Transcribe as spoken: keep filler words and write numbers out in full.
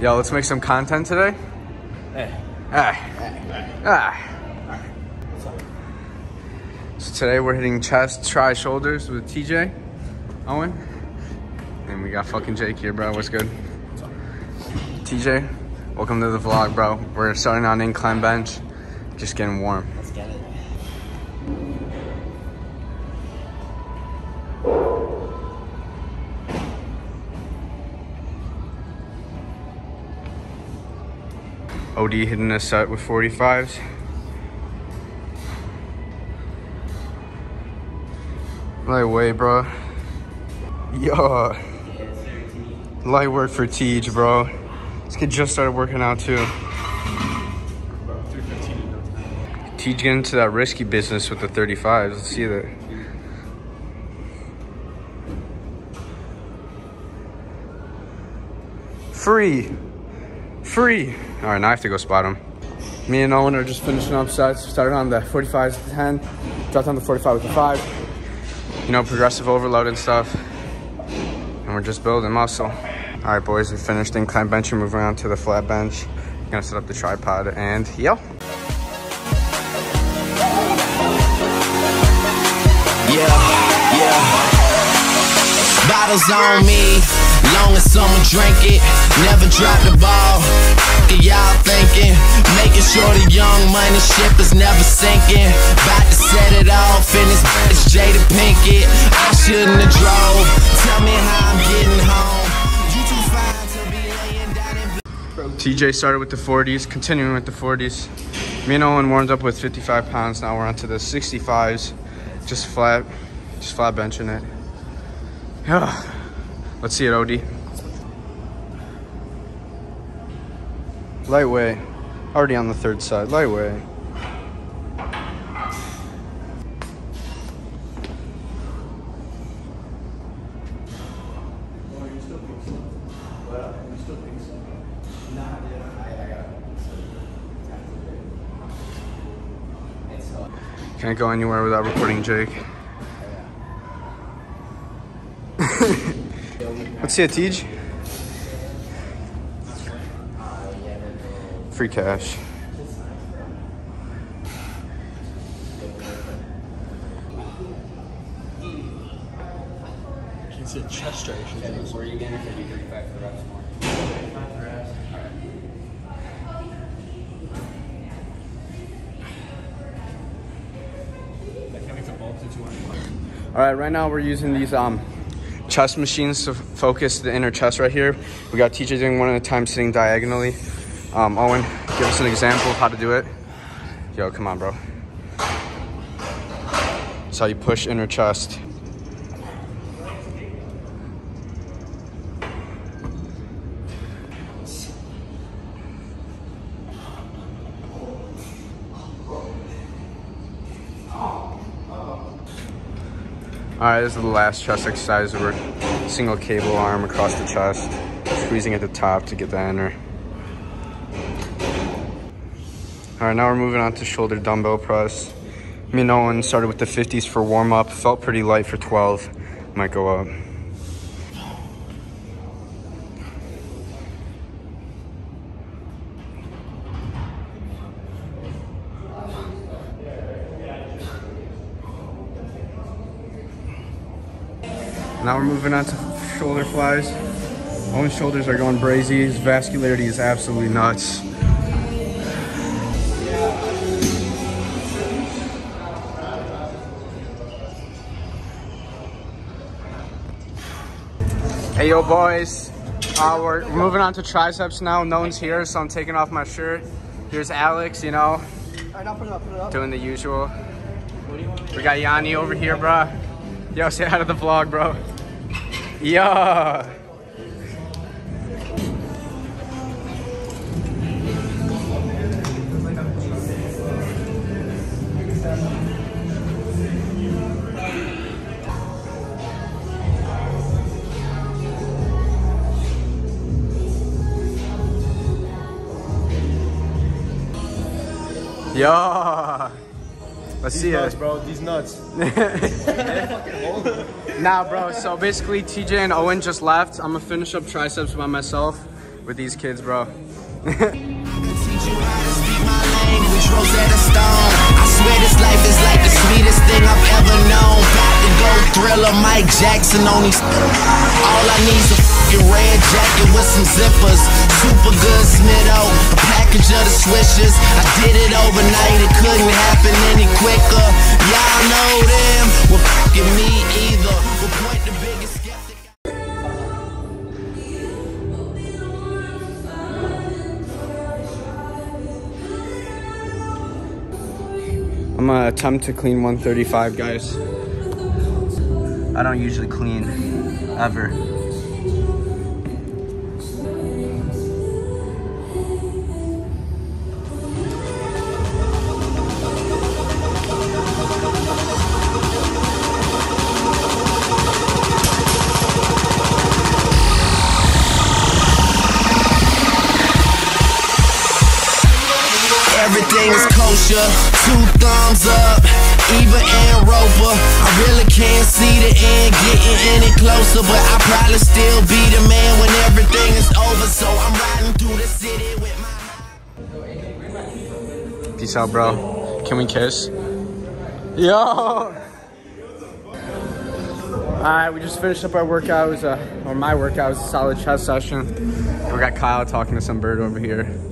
Yo, let's make some content today. Hey. Ah. Hey. Ah. So today we're hitting chest, try, shoulders with T J, Owen, and we got fucking Jake here, bro. What's good? T J, welcome to the vlog, bro. We're starting on incline bench, just getting warm. Let's get it. O D hitting a set with forty-fives. Lightweight, bro. Yo. Light work for Tej, bro. This kid just started working out too. Tej getting into that risky business with the thirty-fives. Let's see that. Free. Free. All right, now I have to go spot him. Me and Owen are just finishing up sets. Started on the forty-fives to ten. Dropped on the forty-five with the five. You know, progressive overload and stuff. And we're just building muscle. All right, boys, we finished incline bench. We're moving on to the flat bench. Gonna set up the tripod and yo. Yeah, yeah. Bottles on me, long as someone drink it. Never drop the ball. Y'all thinking, making sure the young money ship is never sinking. About to set it off in this bitch Jada Pinkett. I shouldn't have drove. Tell me how I'm getting home. You too fine to be laying down in. T J started with the forties, continuing with the forties. Me and Owen warmed up with fifty-five pounds. Now we're onto the sixty-fives. Just flat, just flat benching it. Yeah. Let's see it, O D. Lightweight. Already on the third side. Lightweight. Can't go anywhere without recording Jake. Let's see it, Tej. Free cash. Can see a chest stretch. Where are you getting it? Can you thirty-five for reps more? thirty-five for reps. All right, right now we're using these um, chest machines to focus the inner chest right here. We got T J doing one at a time, sitting diagonally. Um, Owen, give us an example of how to do it. Yo, come on, bro. That's how you push inner chest. All right, this is the last chest exercise. We're single cable arm across the chest, squeezing at the top to get the inner. All right, now we're moving on to shoulder dumbbell press. Me and Owen started with the fifties for warm up. Felt pretty light for twelve. Might go up. Now we're moving on to shoulder flies. Owen's shoulders are going brazy. His vascularity is absolutely nuts. Hey, yo, boys. Uh, we're moving on to triceps now. No one's here, so I'm taking off my shirt. Here's Alex, you know, All right, now put it up, put it up. doing the usual. We got Yanni over here, bruh. Yo, say hi to the vlog, bro. Yo. Yo. Let's These see nuts, it. bro. These nuts. Nah, bro. So basically, T J and Owen just left. I'm gonna finish up triceps by myself. We with these kids, bro. Teach you how to speak my language, Rosetta Stone. I swear this life is like the sweetest thing I've ever known. Got to go Thriller, Mike Jackson on these. All I need is a fucking red jacket with some zippers. Super good Smitto, a package of the swishers. I did it overnight, it couldn't happen any quicker. Y'all know them, well fucking me either. We'll point the biggest skeptic. I'm gonna attempt to clean one thirty-five, guys. I don't usually clean, ever. Everything is kosher, two thumbs up, Eva and Roper. I really can't see the end getting any closer, but I'll probably still be the man when everything is over. So I'm riding through the city with my... Peace out, bro. Can we kiss? Yo! Alright, we just finished up our workout. It was a, or my workout. It was a solid chest session. We got Kyle talking to some bird over here.